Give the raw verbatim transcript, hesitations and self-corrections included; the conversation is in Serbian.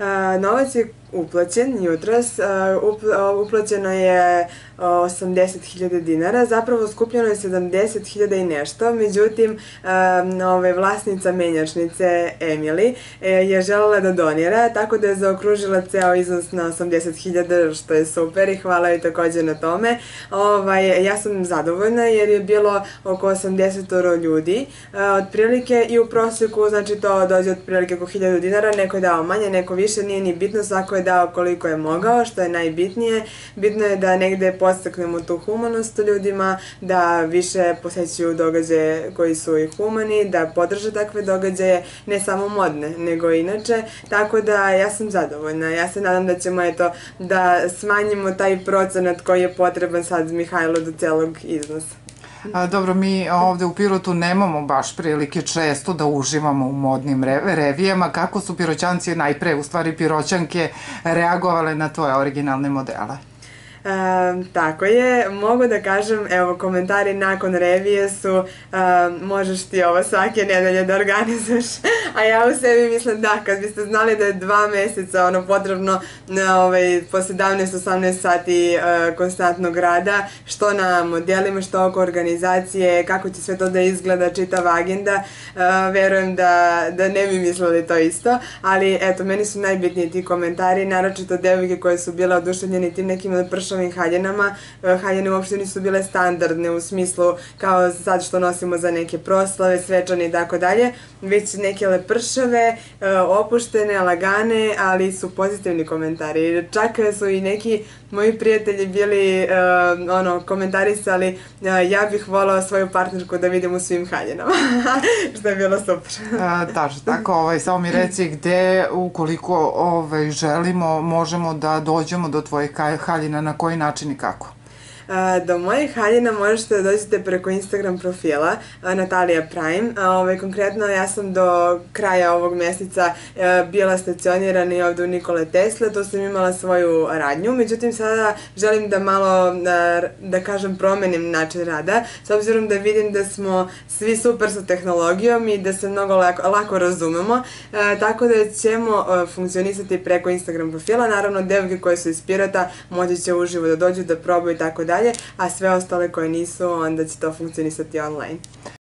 Novac je uplaćen jutros, uplaćeno je osamdeset hiljada dinara, zapravo skupljeno je sedamdeset hiljada i nešto, međutim vlasnica menjačnice Emily je želela da donira, tako da je zaokružila ceo iznos na osamdeset hiljada, što je super i hvala joj takođe na tome. Ja sam zadovoljna jer je bilo oko osamdeset ljudi otprilike i u proseku, znači to dođe otprilike oko hiljadu dinara, neko je dao manje, neko više, nije ni bitno, svako je dao koliko je mogao, što je najbitnije. Bitno je da negde podstaknemo tu humanost u ljudima, da više posećuju događaje koji su i humani, da podrže takve događaje, ne samo modne, nego inače, tako da ja sam zadovoljna. Ja se nadam da ćemo, eto, da smanjimo taj procenat koji je potreban sad Mihajlo do celog iznosa. Dobro, mi ovde u Pirotu nemamo baš prilike često da uživamo u modnim revijama. Kako su Piroćanci, najpre u stvari Piroćanke, reagovale na tvoje originalne modele? Tako je, mogu da kažem, evo, komentari nakon revije su možeš ti ovo svake nedelje da organizuješ, a ja u sebi mislim da, kad biste znali da je dva meseca ono potrebno po sedamnaest osamnaest sati konstantnog rada, što na modelima, što oko organizacije, kako će sve to da izgleda, čitava agenda, verujem da ne bi mislili to isto, ali eto, meni su najbitniji ti komentari, naročito devojke koje su bile oduševljene tim nekim pršavim haljenama. Haljene uopšte nisu bile standardne u smislu kao sad što nosimo za neke proslave, svečane i tako dalje, već neke lepršave, opuštene, lagane, ali su pozitivni komentari. Čak su i neki moji prijatelji bili komentarisali ja bih volao svoju partnerku da vidim u svim haljenama, što je bilo super. Tačno, tako, samo mi reci gde, ukoliko želimo, možemo da dođemo do tvojih haljina, na koji način i kako? Do mojih haljina možete da dođete preko Instagram profila Natalija Prime. Konkretno ja sam do kraja ovog meseca bila stacionirana i ovde u Nikole Tesla, tu sam imala svoju radnju, međutim sada želim da malo, da kažem, promenim način rada, s obzirom da vidim da smo svi super sa tehnologijom i da se mnogo lako razumemo, tako da ćemo funkcionisati preko Instagram profila. Naravno, devojke koje su iz Pirota moći će uživo da dođu, da probaju i tako dalje, a sve ostale koje nisu, onda će to funkcionisati online.